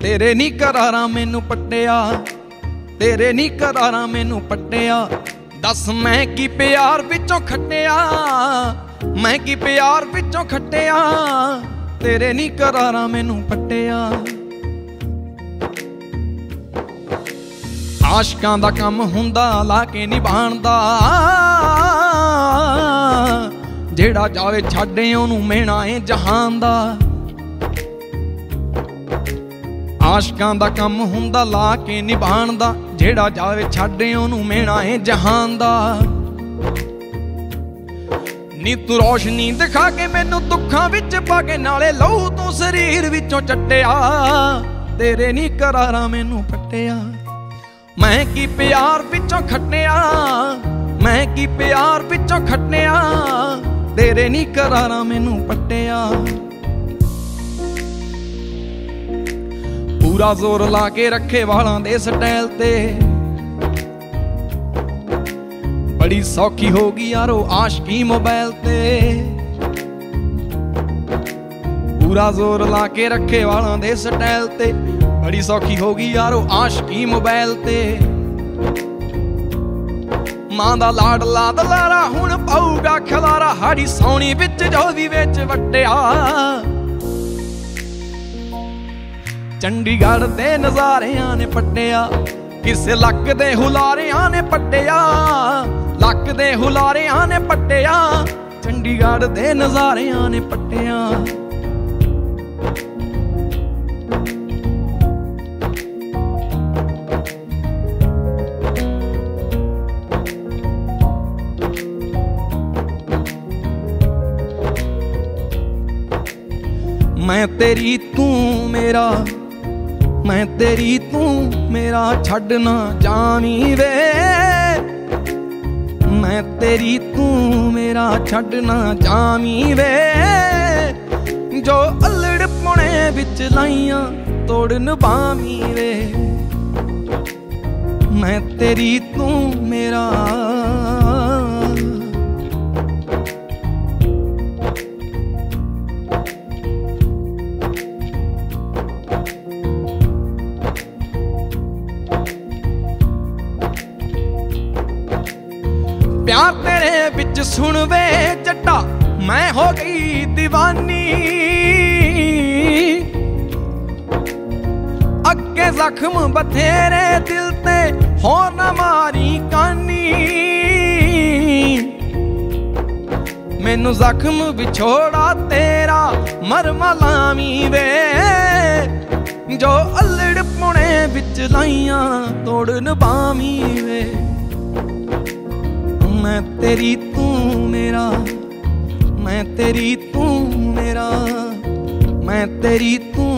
तेरे नी करारा मैनू पट्टिया, तेरे नी करारा मैनू पट्टिया। दस मैं की प्यार विचों खट्टिया, मैं की प्यार विचों खट्टिया, तेरे नी करारा मैनू पट्टिया। आशकां दा कम हुंदा ला के निभाण दा, जेड़ा जावे छाडे ओनू मेणा ए जहान दा। आशकां दा कम हुंदा ला के निभाण दा, जेड़ा जावे छाडे ओनू मेणा ए जहान दा। नी तू रोशनी दिखा के मैनू दुखां विच पा के, नाले लहू तू शरीर विचों चट्टिया, तेरे नी करारा मैनू पट्टिया। मैं की प्यार विचों खट्टिया, मैं की प्यार विचों खट्टिया, तेरे नी करारा मैनू पट्टिया। पूरा जोर ला के रखे वालां दे स्टाइल ते, बड़ी सौखी होगी यारो आशकी मोबाइल ते। पूरा जोर ला के रखे वालां दे स्टाइल ते, बड़ी सौखी होगी यारो आशकी मोबाइल ते। मां दा लाडला दलारा हुण पाऊगा खलारा, हाड़ी सौनी विच जोदी विच वट्टिया। चंडीगढ़ दे नज़ारियां ने पट्टिया, किसे लक दे हुलारियां ने पट्टिया, लक दे हुलारियां ने पट्टिया, चंडीगढ़ दे नज़ारियां ने पट्टिया। मैं तेरी तू मेरा, मैं तेरी तू मेरा, छड्ड ना जावी वे। मैं तेरी तू मेरा, छड्ड ना जावी वे। जो अल्लड़ पुणे विच लाइयां तोड़ निभावी वे। मैं तेरी तू मेरा, प्यार तेरे बिच सुन वे जट्टा, मैं हो गई दीवानी। अगे जख्म बथेरे दिल ते, होर ना मारी कानी। मैनू जख्म विछोड़ा तेरा मरमा लावी वे। जो अल्लड़ पुणे विच लाइयां तोड़ निभावी वे। मैं तेरी तू मेरा, मैं तेरी तू मेरा, मैं तेरी तू